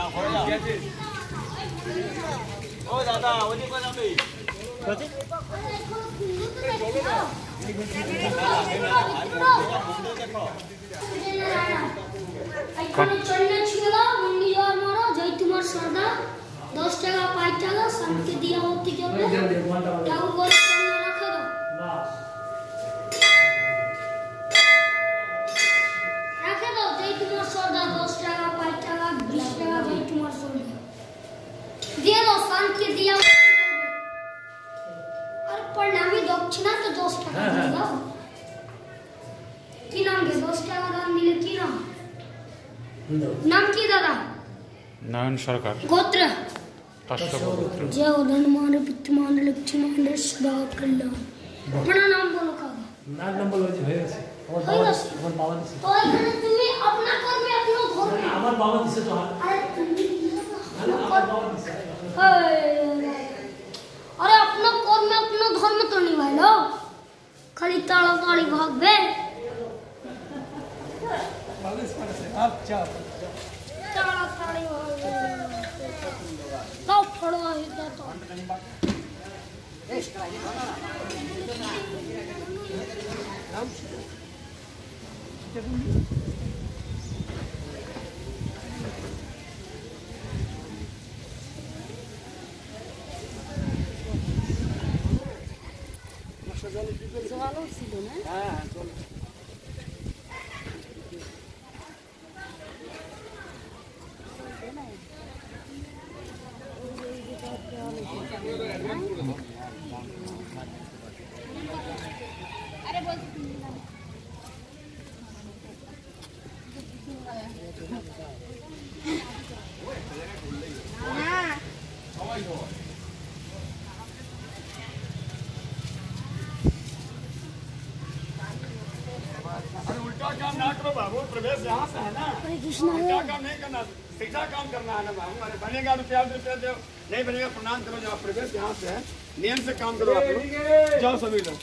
ও দাদা ওদিকে কই যাবি কতি এখানে চন্না ছিল মুন্ডি যাওয়ার মরো যাই তোমার সদা 10 টাকা 5 টাকা সামকে দিয়া হতে যাবে টাকা করে রাখো বাস রাখে দাও যাই তোমার সদা 10 টাকা 5 টাকা 20 টাকা যাই তোমার সদা দিয়ে দাও সামকে দিয়া আর প্রণামী দক্ষিণা তো 10 টাকা দিয়ে দাও কি নাম গে 10 টাকা দাম দিলে কি নাম নাম কি দাদা নয়ন সরকার গোত্র কাশ্যপগোত্র जय धनमान पितमान लक्ष्मण सदा कल्याण अपना नाम बोलो काका नाम बोलो जी भाई আছে আমার বাবা দিছে তো এখানে তুমি अपना घर में अपना घर में আমার বাবা দিছে তো अरे তুমি আমার বাবা দিছে अरे अपना घर में अपना धर्म तो नहीं भाई लो खाली ताला ताली भाग बे आप चाप ताला ताली भाग तो पड़वा हिदा तो জল ছিল না হ্যাঁ জল अरे बोल उल्टा काम ना करो बाबू प्रवेश यहाँ से है ना उल्टा काम नहीं करना सीधा काम करना है ना बाबू अरे बनेगा रुपया दो नहीं बनेगा प्रणाम करो जब प्रवेश यहाँ से है नियम से काम करो आप लोग जाओ सभी लोग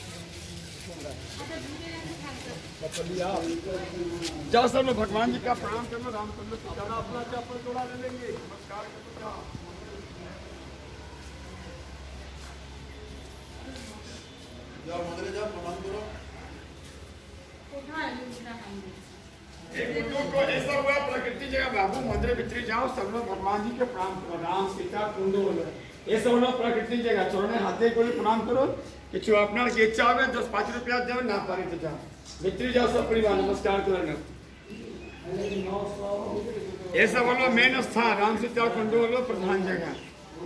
जाओ सब लोग भगवान जी का प्रणाम कर लो रामचंद्र सीता अपना चप्पल जोड़ा ले लेंगे नमस्कार जाओ मंदिर जाओ प्रणाम करो को ऐसा हुआ प्रकृति जगह बाबू मंदिर भीतर जाओ सब लोग भगवान जी के प्रणाम करो राम सीता कुंडो ये सब लोग प्रकृति जगह चोरने हाथे को प्रणाम करो कि जो अपना के इच्छा हो 10-5 रुपया देव ना पारी तो जाओ भीतर जाओ सब परिवार नमस्कार करो ये सब वालों मेन स्थान राम सीता कुंडो वालों प्रधान जगह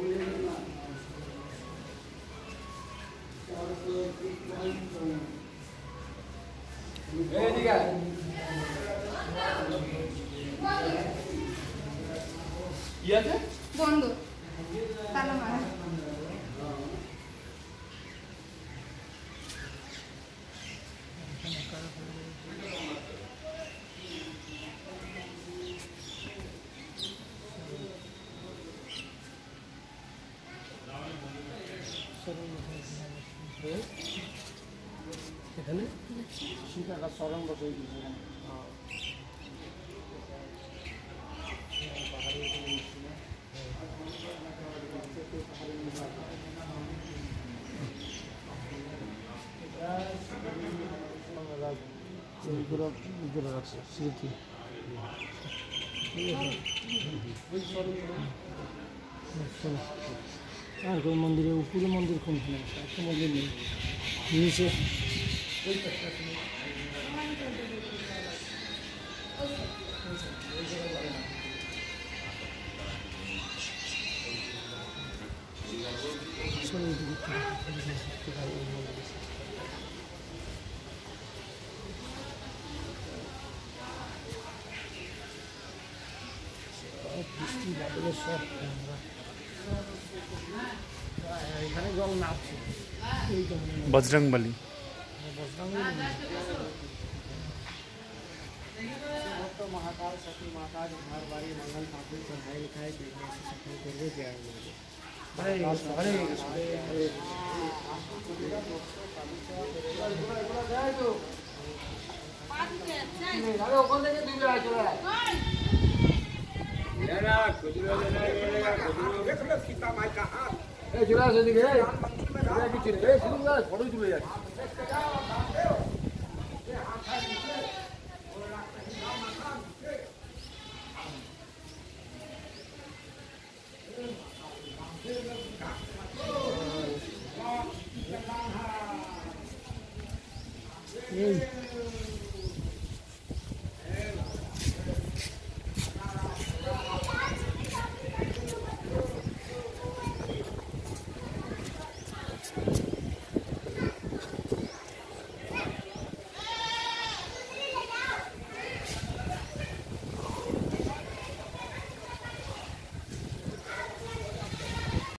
বন্ধ তালা মারা এখানে শিকাটা সরং বসে দিয়েছে রাখছে স্মৃতি আর কোন মন্দিরে উপরে মন্দির কোনখানে একটা মন্দির নেই নিচে বৃষ্টি বাদলের সব এখানে জল নামছে बजरंगबली महाकाल सती माता जो घर बारी मंगल काफी पढ़ाई लिखाई देखने से सफल करके क्या है लेना खुजलो लेना लेगा खुजलो देख लो सीता माई का हाथ ए जुरा से दिखे जुरा की चिरे ए सिद्धू का फोटो जुले यार नहीं